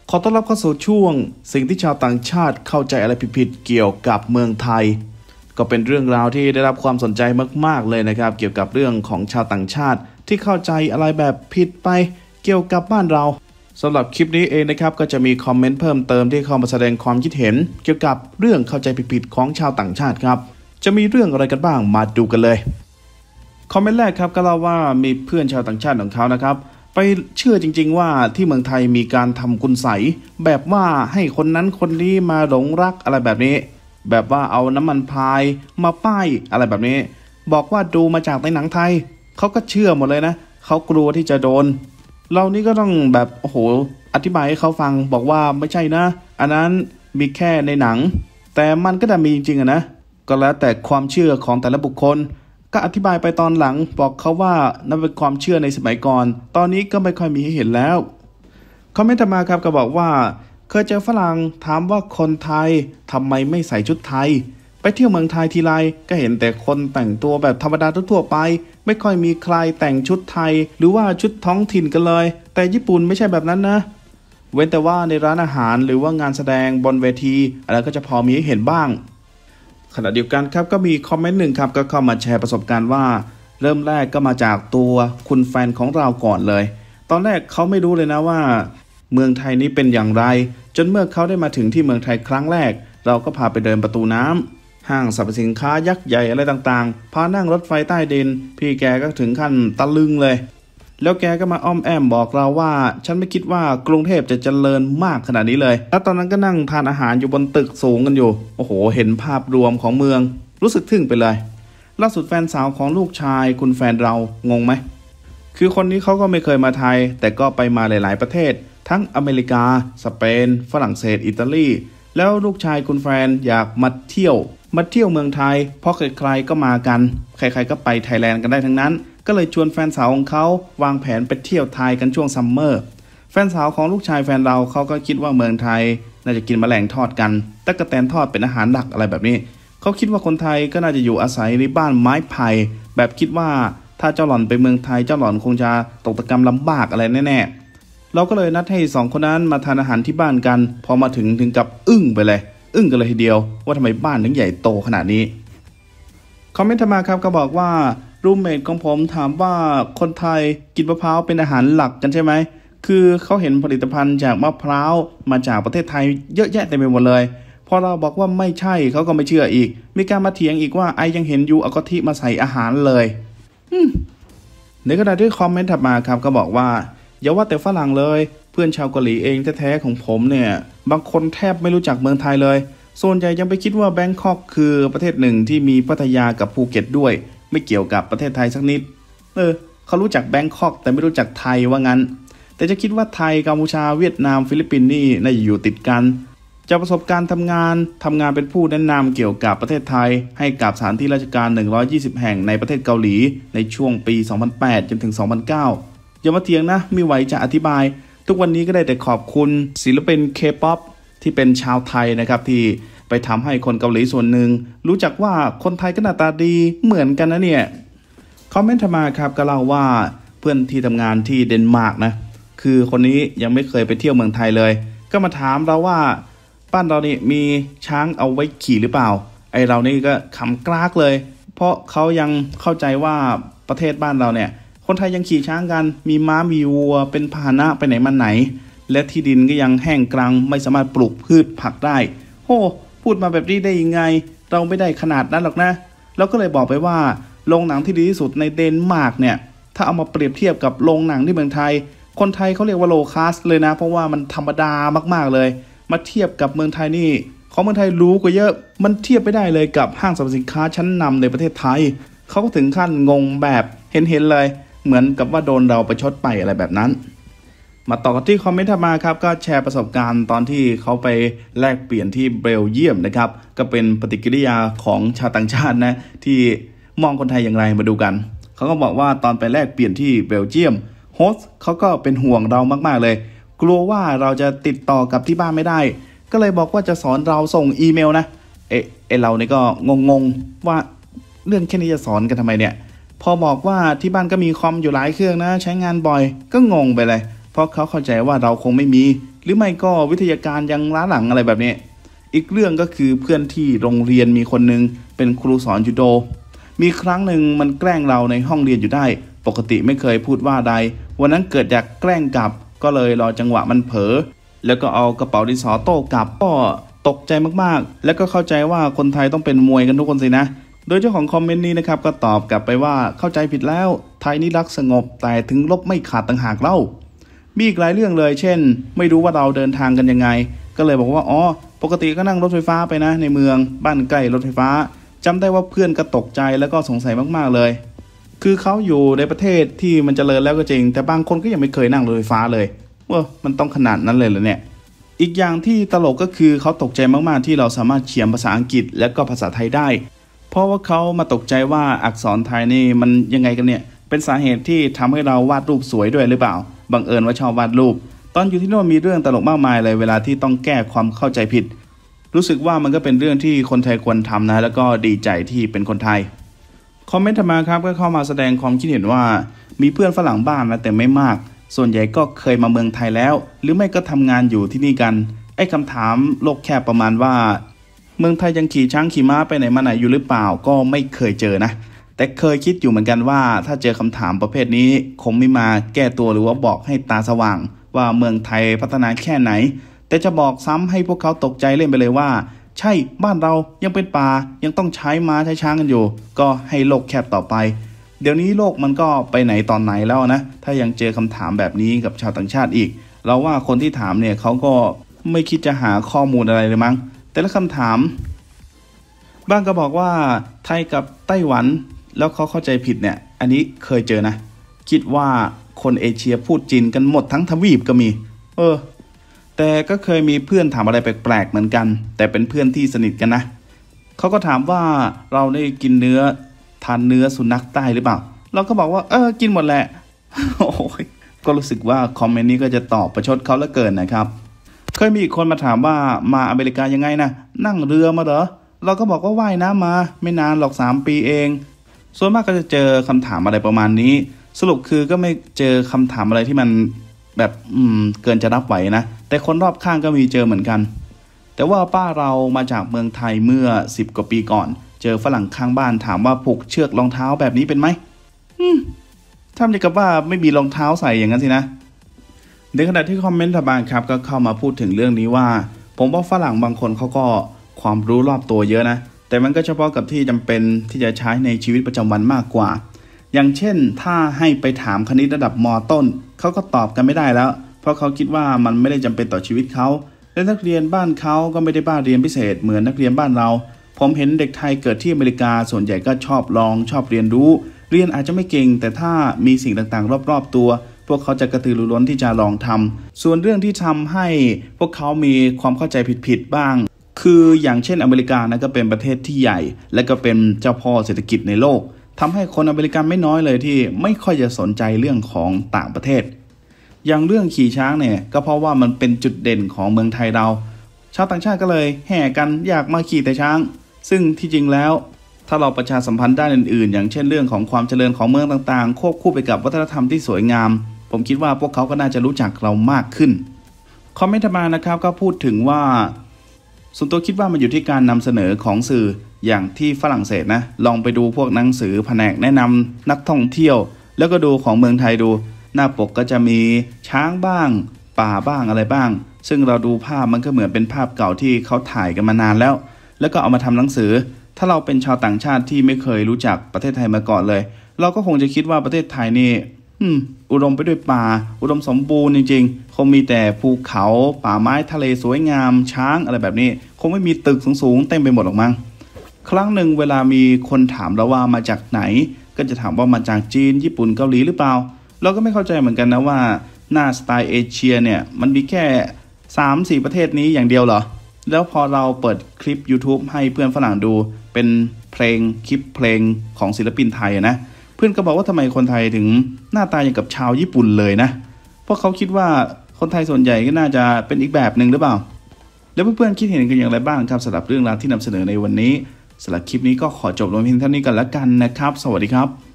ขอต้อนรับเข้าสู่ช่วงสิ่งที่ชาวต่างชาติเข้าใจอะไรผิดๆเกี่ยวกับเมืองไทยก็เป็นเรื่องราวที่ได้รับความสนใจมากๆเลยนะครับเกี่ยวกับเรื่องของชาวต่างชาติที่เข้าใจอะไรแบบผิดไปเกี่ยวกับบ้านเราสำหรับคลิปนี้เองนะครับก็จะมีคอมเมนต์เพิ่มเติมที่เข้ามาแสดงความคิดเห็นเกี่ยวกับเรื่องเข้าใจผิดๆของชาวต่างชาติครับจะมีเรื่องอะไรกันบ้างมาดูกันเลยคอมเมนต์แรกครับก็เล่าว่ามีเพื่อนชาวต่างชาติของเขานะครับไปเชื่อจริงๆว่าที่เมืองไทยมีการทำคุณไสยแบบว่าให้คนนั้นคนนี้มาหลงรักอะไรแบบนี้แบบว่าเอาน้ำมันพายมาป้ายอะไรแบบนี้บอกว่าดูมาจากในหนังไทยเขาก็เชื่อหมดเลยนะเขากลัวที่จะโดนเรานี่ก็ต้องแบบโอ้โหอธิบายให้เขาฟังบอกว่าไม่ใช่นะอันนั้นมีแค่ในหนังแต่มันก็ได้มีจริงๆนะก็แล้วแต่ความเชื่อของแต่ละบุคคลก็อธิบายไปตอนหลังบอกเขาว่านั่นเป็นความเชื่อในสมัยก่อนตอนนี้ก็ไม่ค่อยมีให้เห็นแล้วคอมเมนต์มาครับก็บอกว่าเคยเจอฝรั่งถามว่าคนไทยทำไมไม่ใส่ชุดไทยไปเที่ยวเมืองไทยทีไรก็เห็นแต่คนแต่งตัวแบบธรรมดาทั่วไปไม่ค่อยมีใครแต่งชุดไทยหรือว่าชุดท้องถิ่นกันเลยแต่ญี่ปุ่นไม่ใช่แบบนั้นนะเว้นแต่ว่าในร้านอาหารหรือว่างานแสดงบนเวทีอะไรก็จะพอมีให้เห็นบ้างขณะเดียวกันครับก็มีคอมเมนต์หนึ่งครับก็เข้ามาแชร์ประสบการณ์ว่าเริ่มแรกก็มาจากตัวคุณแฟนของเราก่อนเลยตอนแรกเขาไม่รู้เลยนะว่าเมืองไทยนี้เป็นอย่างไรจนเมื่อเขาได้มาถึงที่เมืองไทยครั้งแรกเราก็พาไปเดินประตูน้ำห้างสรรพสินค้ายักษ์ใหญ่อะไรต่างๆพานั่งรถไฟใต้ดินพี่แกก็ถึงขั้นตะลึงเลยแล้วแกก็มาอ้อมแอมบอกเราว่าฉันไม่คิดว่ากรุงเทพจะเจริญมากขนาดนี้เลยแล้วตอนนั้นก็นั่งทานอาหารอยู่บนตึกสูงกันอยู่โอ้โหเห็นภาพรวมของเมืองรู้สึกทึ่งไปเลยล่าสุดแฟนสาวของลูกชายคุณแฟนเรางงไหมคือคนนี้เขาก็ไม่เคยมาไทยแต่ก็ไปมาหลายๆประเทศทั้งอเมริกาสเปนฝรั่งเศสอิตาลีแล้วลูกชายคุณแฟนอยากมาเที่ยวเมืองไทยเพราะใครๆก็มากันใครๆก็ไปไทยแลนด์กันได้ทั้งนั้นก็เลยชวนแฟนสาวของเขาวางแผนไปเที่ยวไทยกันช่วงซัมเมอร์แฟนสาวของลูกชายแฟนเราเขาก็คิดว่าเมืองไทยน่าจะกินแมลงทอดกันตั๊กแตนทอดเป็นอาหารหลักอะไรแบบนี้เขาคิดว่าคนไทยก็น่าจะอยู่อาศัยในบ้านไม้ไผ่แบบคิดว่าถ้าเจ้าหล่อนไปเมืองไทยเจ้าหล่อนคงจะตกตะกรรมลำบากอะไรแน่ๆเราก็เลยนัดให้สองคนนั้นมาทานอาหารที่บ้านกันพอมาถึงกับอึ้งไปเลยอึ้งกันเลยทีเดียวว่าทำไมบ้านถึงใหญ่โตขนาดนี้คอมเมนต์มาครับก็บอกว่ารูมเมทของผมถามว่าคนไทยกินมะพร้าวเป็นอาหารหลักกันใช่ไหมคือเขาเห็นผลิตภัณฑ์จากมะพร้าวมาจากประเทศไทยเยอะแยะเต็มไปหมดเลยพอเราบอกว่าไม่ใช่เขาก็ไม่เชื่ออีกมีการมาเถียงอีกว่าไอยังเห็นยูเอากะทิมาใส่อาหารเลยในขณะที่คอมเมนต์ถัดมาครับก็บอกว่าอย่าว่าแต่ฝรั่งเลยเพื่อนชาวเกาหลีเองแท้ๆของผมเนี่ยบางคนแทบไม่รู้จักเมืองไทยเลยส่วนใหญ่ยังไปคิดว่าแบงคอกคือประเทศหนึ่งที่มีพัทยากับภูเก็ตด้วยไม่เกี่ยวกับประเทศไทยสักนิดเขารู้จักแบงคอกแต่ไม่รู้จักไทยว่างั้นแต่จะคิดว่าไทยกัมพูชาเวียดนามฟิลิปปินส์นี่น่าจะอยู่ติดกันจากประสบการณ์ทำงานเป็นผู้แนะนำเกี่ยวกับประเทศไทยให้กับสถานที่ราชการ120แห่งในประเทศเกาหลีในช่วงปี2008จนถึง2009อย่ามาเถียงนะไม่ไหวจะอธิบายทุกวันนี้ก็ได้แต่ขอบคุณศิลปิน K-POP ที่เป็นชาวไทยนะครับที่ไปทำให้คนเกาหลีส่วนหนึ่งรู้จักว่าคนไทยก็หน้าตาดีเหมือนกันนะเนี่ยคอมเมนต์มาครับก็เล่าว่าเพื่อนที่ทำงานที่เดนมาร์กนะคือคนนี้ยังไม่เคยไปเที่ยวเมืองไทยเลยก็มาถามเราว่าบ้านเรานี่มีช้างเอาไว้ขี่หรือเปล่าไอเรานี่ก็ขำกรากเลยเพราะเขายังเข้าใจว่าประเทศบ้านเราเนี่ยคนไทยยังขี่ช้างกันมีม้ามีวัวเป็นพาหนะไปไหนมาไหนและที่ดินก็ยังแห้งกรังไม่สามารถปลูกพืชผักได้โอ้พูดมาแบบนี้ได้ยังไงเราไม่ได้ขนาดนั้นหรอกนะแล้วก็เลยบอกไปว่าโรงหนังที่ดีที่สุดในเดนมาร์กเนี่ยถ้าเอามาเปรียบเทียบกับโรงหนังที่เมืองไทยคนไทยเขาเรียกว่าโลคาสเลยนะเพราะว่ามันธรรมดามากๆเลยมาเทียบกับเมืองไทยนี่ของเมืองไทยรู้กว่าเยอะมันเทียบไม่ได้เลยกับห้างสรรพสินค้าชั้นนำในประเทศไทยเขาก็ถึงขั้นงงแบบเห็นเลยเหมือนกับว่าโดนเราประชดไปอะไรแบบนั้นมาต่อกันที่คอมเมนต์มาครับก็แชร์ประสบการณ์ตอนที่เขาไปแลกเปลี่ยนที่เบลเยียมนะครับก็เป็นปฏิกิริยาของชาวต่างชาตินะที่มองคนไทยอย่างไรมาดูกันเขาก็บอกว่าตอนไปแลกเปลี่ยนที่เบลเยียมโฮสต์เขาก็เป็นห่วงเรามากๆเลยกลัวว่าเราจะติดต่อกับที่บ้านไม่ได้ก็เลยบอกว่าจะสอนเราส่งอีเมลนะเราเนี่ยก็งงว่าเรื่องแค่นี้จะสอนกันทำไมเนี่ยพอบอกว่าที่บ้านก็มีคอมอยู่หลายเครื่องนะใช้งานบ่อยก็งงไปเลยเพราะเขาเข้าใจว่าเราคงไม่มีหรือไม่ก็วิทยาการยังล้าหลังอะไรแบบนี้อีกเรื่องก็คือเพื่อนที่โรงเรียนมีคนนึงเป็นครูสอนยูโดมีครั้งหนึ่งมันแกล้งเราในห้องเรียนอยู่ได้ปกติไม่เคยพูดว่าใดวันนั้นเกิดอยากแกล้งกลับก็เลยรอจังหวะมันเผลอแล้วก็เอากระเป๋าดินสอโต้กลับก็ตกใจมากๆแล้วก็เข้าใจว่าคนไทยต้องเป็นมวยกันทุกคนสินะโดยเจ้าของคอมเมนต์นี้นะครับก็ตอบกลับไปว่าเข้าใจผิดแล้วไทยนี่รักสงบแต่ถึงลบไม่ขาดต่างหากเล่ามีอีกหลายเรื่องเลยเช่นไม่รู้ว่าเราเดินทางกันยังไงก็เลยบอกว่าอ๋อปกติก็นั่งรถไฟฟ้าไปนะในเมืองบ้านใกล้รถไฟฟ้าจำได้ว่าเพื่อนก็ตกใจแล้วก็สงสัยมากๆเลยคือเขาอยู่ในประเทศที่มันเจริญแล้วก็จริงแต่บางคนก็ยังไม่เคยนั่งรถไฟฟ้าเลยมันต้องขนาดนั้นเลยเหรอเนี่ยอีกอย่างที่ตลกก็คือเขาตกใจมากๆที่เราสามารถเขียนภาษาอังกฤษและก็ภาษาไทยได้เพราะว่าเขามาตกใจว่าอักษรไทยนี่มันยังไงกันเนี่ยเป็นสาเหตุที่ทำให้เราวาดรูปสวยด้วยหรือเปล่าบังเอิญว่าชอบวาดรูปตอนอยู่ที่โน่นมีเรื่องตลกมากมายเลยเวลาที่ต้องแก้ความเข้าใจผิดรู้สึกว่ามันก็เป็นเรื่องที่คนไทยควรทำนะแล้วก็ดีใจที่เป็นคนไทยคอมเมนต์มาครับก็เข้ามาแสดงความคิดเห็นว่ามีเพื่อนฝรั่งบ้างนะแต่ไม่มากส่วนใหญ่ก็เคยมาเมืองไทยแล้วหรือไม่ก็ทำงานอยู่ที่นี่กันไอ้คำถามโลกแคบประมาณว่าเมืองไทยยังขี่ช้างขี่ม้าไปไหนมาไหนอยู่หรือเปล่าก็ไม่เคยเจอนะแต่เคยคิดอยู่เหมือนกันว่าถ้าเจอคำถามประเภทนี้คงไม่มาแก้ตัวหรือว่าบอกให้ตาสว่างว่าเมืองไทยพัฒนาแค่ไหนแต่จะบอกซ้ำให้พวกเขาตกใจเล่นไปเลยว่าใช่บ้านเรายังเป็นป่ายังต้องใช้ม้าใช้ช้างกันอยู่ก็ให้โลกแคบต่อไปเดี๋ยวนี้โลกมันก็ไปไหนตอนไหนแล้วนะถ้ายังเจอคำถามแบบนี้กับชาวต่างชาติอีกเราว่าคนที่ถามเนี่ยเขาก็ไม่คิดจะหาข้อมูลอะไรเลยมั้งแต่ละคำถามบ้างก็บอกว่าไทยกับไต้หวันแล้วเขาเข้าใจผิดเนี่ยอันนี้เคยเจอนะคิดว่าคนเอเชียพูดจีนกันหมดทั้งทวีปก็มีแต่ก็เคยมีเพื่อนถามอะไรแปลกๆเหมือนกันแต่เป็นเพื่อนที่สนิทกันนะเขาก็ถามว่าเราได้กินทานเนื้อสุนัขใต้หรือเปล่าเราก็บอกว่ากินหมดแหละ โอ้ยก็รู้สึกว่าคอมเมนต์นี้ก็จะตอบประชดเขาเหลือเกินนะครับเคยมีอีกคนมาถามว่ามาอเมริกายังไงนะนั่งเรือมาเหรอเราก็บอกว่าว่ายน้ำมาไม่นานหรอก3 ปีเองส่วนมากก็จะเจอคำถามอะไรประมาณนี้สรุปคือก็ไม่เจอคำถามอะไรที่มันแบบเกินจะรับไหวนะแต่คนรอบข้างก็มีเจอเหมือนกันแต่ว่าป้าเรามาจากเมืองไทยเมื่อ10 กว่าปีก่อนเจอฝรั่งข้างบ้านถามว่าผูกเชือกรองเท้าแบบนี้เป็นไหมทำอย่างกับว่าไม่มีรองเท้าใส่อย่างนั้นสินะในขณะที่คอมเมนต์บางครับก็เข้ามาพูดถึงเรื่องนี้ว่าผมว่าฝรั่งบางคนเขาก็ความรู้รอบตัวเยอะนะแต่มันก็เฉพาะกับที่จำเป็นที่จะใช้ในชีวิตประจำวันมากกว่าอย่างเช่นถ้าให้ไปถามคณิตระดับม.ต้นเขาก็ตอบกันไม่ได้แล้วเพราะเขาคิดว่ามันไม่ได้จำเป็นต่อชีวิตเขาและนักเรียนบ้านเขาก็ไม่ได้บ้าเรียนพิเศษเหมือนนักเรียนบ้านเราผมเห็นเด็กไทยเกิดที่อเมริกาส่วนใหญ่ก็ชอบเรียนรู้เรียนอาจจะไม่เก่งแต่ถ้ามีสิ่งต่างๆรอบๆตัวพวกเขาจะกระตือรือร้นที่จะลองทำส่วนเรื่องที่ทำให้พวกเขามีความเข้าใจผิดๆบ้างคืออย่างเช่นอเมริกานะก็เป็นประเทศที่ใหญ่และก็เป็นเจ้าพ่อเศรษฐกิจในโลกทำให้คนอเมริกันไม่น้อยเลยที่ไม่ค่อยจะสนใจเรื่องของต่างประเทศอย่างเรื่องขี่ช้างเนี่ยก็เพราะว่ามันเป็นจุดเด่นของเมืองไทยเราชาวต่างชาติก็เลยแห่กันอยากมาขี่แต่ช้างซึ่งที่จริงแล้วถ้าเราประชาสัมพันธ์ด้านอื่นๆอย่างเช่นเรื่องของความเจริญของเมืองต่างๆควบคู่ไปกับวัฒนธรรมที่สวยงามผมคิดว่าพวกเขาก็น่าจะรู้จักเรามากขึ้นคอมเมนต์มานะครับก็พูดถึงว่าส่วนตัวคิดว่ามันอยู่ที่การนำเสนอของสื่ออย่างที่ฝรั่งเศสนะลองไปดูพวกหนังสือแผนกแนะนำนักท่องเที่ยวแล้วก็ดูของเมืองไทยดูหน้าปกก็จะมีช้างบ้างป่าบ้างอะไรบ้างซึ่งเราดูภาพมันก็เหมือนเป็นภาพเก่าที่เขาถ่ายกันมานานแล้วก็เอามาทำหนังสือถ้าเราเป็นชาวต่างชาติที่ไม่เคยรู้จักประเทศไทยมาก่อนเลยเราก็คงจะคิดว่าประเทศไทยนี่อุดมไปด้วยป่าอุดมสมบูรณ์จริงๆคงมีแต่ภูเขาป่าไม้ทะเลสวยงามช้างอะไรแบบนี้คงไม่มีตึกสูงๆเต็มไปหมดหรอกมั้งครั้งหนึ่งเวลามีคนถามเราว่ามาจากไหนก็จะถามว่ามาจากจีนญี่ปุ่นเกาหลีหรือเปล่าเราก็ไม่เข้าใจเหมือนกันนะว่าหน้าสไตล์เอเชียเนี่ยมันมีแค่ 3-4 ประเทศนี้อย่างเดียวเหรอแล้วพอเราเปิดคลิป YouTube ให้เพื่อนฝรั่งดูเป็นคลิปเพลงของศิลปินไทยนะเพื่อนก็บอกว่าทำไมคนไทยถึงหน้าตาอย่างกับชาวญี่ปุ่นเลยนะเพราะเขาคิดว่าคนไทยส่วนใหญ่ก็น่าจะเป็นอีกแบบหนึ่งหรือเปล่าแล้วเพื่อนๆคิดเห็นกันอย่างไรบ้างครับสำหรับเรื่องราวที่นำเสนอในวันนี้สำหรับคลิปนี้ก็ขอจบลงเพียงเท่านี้กันแล้วกันนะครับสวัสดีครับ